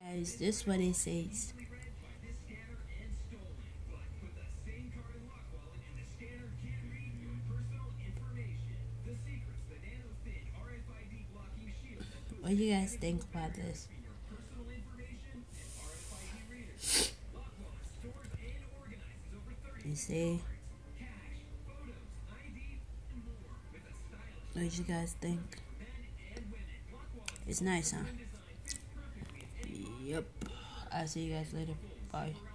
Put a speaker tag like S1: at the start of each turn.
S1: Guys, this is what it says. What do you guys think about this? You see? What do you guys think? It's nice, huh? Yep. I'll see you guys later. Bye.